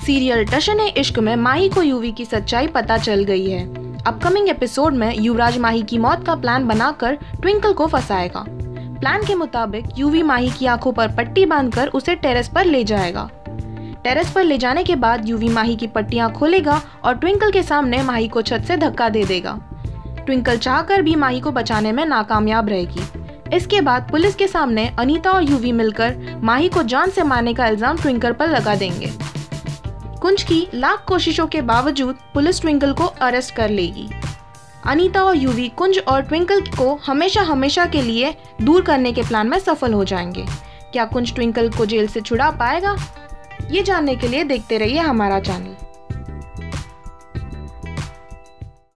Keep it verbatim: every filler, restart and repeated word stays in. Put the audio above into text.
Serial टशन इश्क में माही को यूवी की सच्चाई पता चल गई है। अपकमिंग एपिसोड में युवराज माही की मौत का प्लान बनाकर ट्विंकल को फंसाएगा। प्लान के मुताबिक यूवी माही की आंखों पर पट्टी बांधकर उसे टेरेस पर ले जाएगा। टेरेस पर ले जाने के बाद यूवी माही की पट्टियां खोलेगा और ट्विंकल के सामने माही को छत से धक्का दे देगा। ट्विंकल चाहकर भी माही को बचाने में नाकामयाब रहेगी। इसके बाद पुलिस के सामने अनीता और यूवी मिलकर माही को जान से मारने का इल्जाम ट्विंकल पर लगा देंगे। कुंज की लाख कोशिशों के बावजूद पुलिस ट्विंकल को अरेस्ट कर लेगी। अनीता और यूवी कुंज और ट्विंकल को हमेशा हमेशा के लिए दूर करने के प्लान में सफल हो जाएंगे। क्या कुंज ट्विंकल को जेल से छुड़ा पाएगा? ये जानने के लिए देखते रहिए हमारा चैनल।